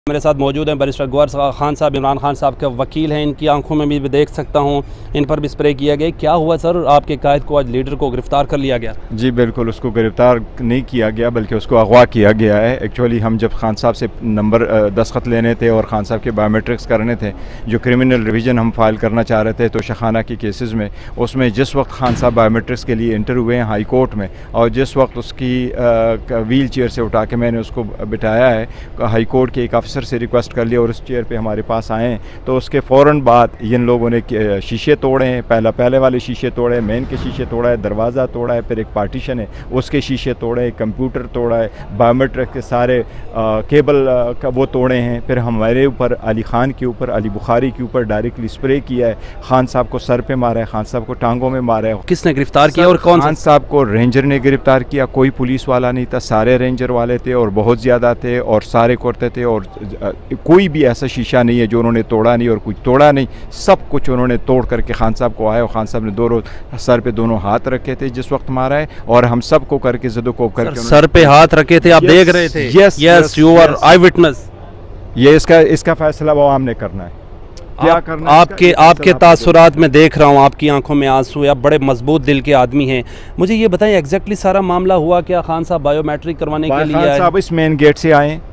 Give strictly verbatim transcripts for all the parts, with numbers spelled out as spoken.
मेरे साथ मौजूद हैं बैरिस्टर गौहर खान साहब, इमरान खान साहब के वकील हैं। इनकी आंखों में भी देख सकता हूं, इन पर भी स्प्रे किया गया। क्या हुआ सर, आपके कायद को आज लीडर को गिरफ्तार कर लिया गया? जी बिल्कुल, उसको गिरफ्तार नहीं किया गया बल्कि उसको अगवा किया गया है। एक्चुअली हम जब खान साहब से नंबर दस्तखत लेने थे और खान साहब के बायोमेट्रिक्स करने थे, जो क्रिमिनल रिवीजन हम फाइल करना चाह रहे थे तो शखाना की केसेस में, उसमें जिस वक्त खान साहब बायोमेट्रिक्स के लिए इंटर हुए हैं हाई कोर्ट में, और जिस वक्त उसकी व्हील चेयर से उठा के मैंने उसको बिठाया है, हाई कोर्ट के एक अफसर से रिक्वेस्ट कर और उस चेयर पे हमारे पास आए हैं, तो उसके फ़ौरन बाद इन लोगों ने शीशे तोड़े हैं। पहला पहले वाले शीशे तोड़े, मेन के शीशे तोड़ा है, दरवाज़ा तोड़ा है, फिर एक पार्टीशन है उसके शीशे तोड़े, कंप्यूटर तोड़ा है, बायोमेट्रिक के सारे आ, केबल आ, का वो तोड़े हैं। फिर हमारे ऊपर, अली ख़ान के ऊपर, अली बुखारी के ऊपर डायरेक्टली स्प्रे किया है। खान साहब को सर पे मारा है, खान साहब को टांगों में मारा है। किसने गिरफ्तार किया और कौन? खान साहब को रेंजर ने गिरफ्तार किया, कोई पुलिस वाला नहीं था, सारे रेंजर वाले थे और बहुत ज़्यादा थे और सारे करते थे, और कोई भी ऐसा शीशा नहीं है जो उन्होंने तोड़ा नहीं और कुछ तोड़ा नहीं, सब कुछ उन्होंने तोड़ करके खान साहब को आए। और खान साहब ने दोनों सर पे दोनों हाथ रखे थे जिस वक्त मारा है, और हम सब को करके ज़दोकोब करके सर पे हाथ रखे थे, आप देख रहे थे? Yes yes, you are eyewitness. ये इसका इसका फैसला वो हमने करना है, क्या आप, करना आपके आपके तासुरात में देख रहा हूँ, आपकी आंखों में आंसू है, आप बड़े मजबूत दिल के आदमी हैं। मुझे ये बताएं एग्जैक्टली सारा मामला हुआ क्या? खान साहब बायोमेट्रिक करवाने के लिए खान साहब इस मेन गेट से आए,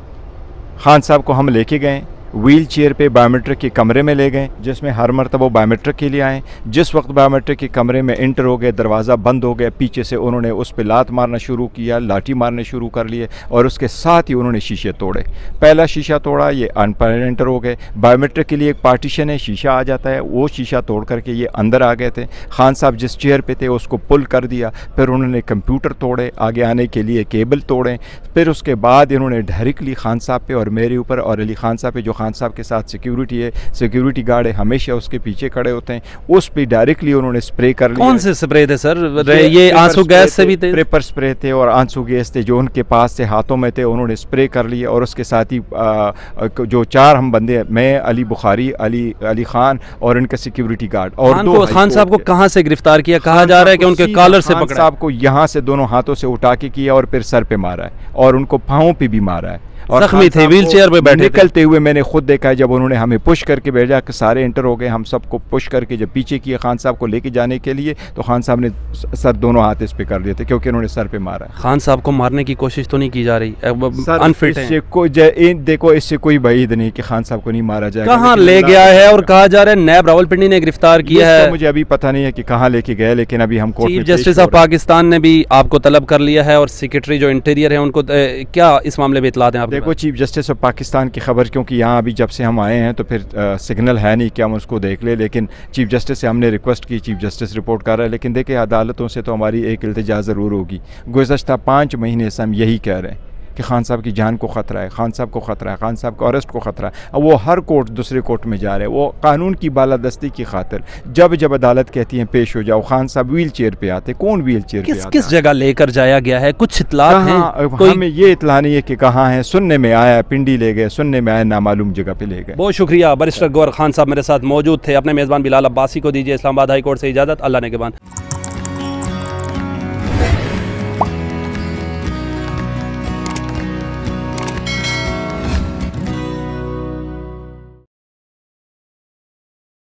खान साहब को हम लेके गए, व्हील चेयर पे बायोमेट्रिक के कमरे में ले गए, जिसमें हर मरतबा वो बायोमेट्रिक के लिए आए। जिस वक्त बायोमेट्रिक के कमरे में इंटर हो गए, दरवाज़ा बंद हो गया, पीछे से उन्होंने उस पर लात मारना शुरू किया, लाठी मारने शुरू कर लिए, और उसके साथ ही उन्होंने शीशे तोड़े। पहला शीशा तोड़ा, ये अनपर एंटर हो गए। बायोमेट्रिक के लिए एक पार्टीशन है, शीशा आ जाता है, वो शीशा तोड़ करके ये अंदर आ गए थे। खान साहब जिस चेयर पर थे उसको पुल कर दिया, फिर उन्होंने कंप्यूटर तोड़े, आगे आने के लिए केबल तोड़े, फिर उसके बाद इन्होंने डायरेक्टली खान साहब पे और मेरे ऊपर और अली खान साहब पे, जो खान साहब के साथ सिक्योरिटी है, सिक्योरिटी गार्ड है, हमेशा उसके पीछे खड़े होते हैं, उस पे डायरेक्टली उन्होंने स्प्रे कर लिया। कौन से स्प्रे थे सर? ये, ये आंसू गैस से भी थे? पेपर स्प्रे थे और आंसू गैस थे जो उनके पास थे, हाथों में थे, उन्होंने स्प्रे कर लिया। और उसके साथ ही आ, जो चार हम बंदे, मैं, अली बुखारी, अली अली खान और इनका सिक्योरिटी गार्ड। और दो खान साहब को कहाँ से गिरफ्तार किया? कहा जा रहा है कि उनके कॉलर से पकड़ा। साहब को यहाँ से दोनों हाथों से उठा के किया और फिर सर पे मारा है और उनको पाँव पे भी मारा है, और जख्मी थे, व्हील चेयर पे बैठे निकलते हुए मैंने खुद देखा है। जब उन्होंने हमें पुश करके भेजा कि सारे एंटर हो गए, हम सबको पुश करके जब पीछे किए खान साहब को लेके जाने के लिए, तो खान साहब ने सर दोनों हाथ इस पे कर दिए थे क्योंकि उन्होंने सर पे मारा है। खान साहब को मारने की कोशिश तो नहीं की जा रही? अनफिट है कोई, देखो इससे कोई बईद नहीं कि खान साहब को नहीं मारा जाएगा। कहाँ ले गया है? और कहा जा रहा है नैब रावलपिंडी ने गिरफ्तार किया है। मुझे अभी पता नहीं है कि कहाँ लेके गए, लेकिन अभी हम चीफ जस्टिस ऑफ पाकिस्तान ने भी आपको तलब कर लिया है, और सेक्रेटरी जो इंटीरियर है उनको क्या इस मामले में इतला दें आप? देखो, चीफ जस्टिस पाकिस्तान की खबर, क्योंकि यहाँ अभी जब से हम आए हैं तो फिर आ, सिग्नल है नहीं कि हम उसको देख ले, लेकिन चीफ जस्टिस से हमने रिक्वेस्ट की, चीफ जस्टिस रिपोर्ट कर रहा है। लेकिन देखिए, अदालतों से तो हमारी एक इल्तिजा ज़रूर होगी। गुज़श्ता पाँच महीने से हम यही कह रहे हैं कि खान साहब की जान को ख़तरा है, खान साहब को ख़तरा है, खान साहब को अरेस्ट को ख़तरा है। अब वो हर कोर्ट दूसरे कोर्ट में जा रहे हैं, वो कानून की बालादस्ती की खातिर जब जब अदालत कहती है पेश हो जाओ, खान साहब व्हील चेयर पे आते। कौन व्हील चेयर पे आता? किस जगह लेकर जाया गया है? कुछ इतला है? कोई... हमें ये इतला नहीं है कि कहाँ है। सुनने में आया पिंडी ले गए, सुनने में आया नामालूम जगह पे ले गए। बहुत शुक्रिया। बैरिस्टर गौहर खान साहब मेरे साथ मौजूद थे। अपने मेज़बान बिलाल अब्बासी को दीजिए इस्लामाबाद हाई कोर्ट से इजाज़त। अल्लाह ने के बाद।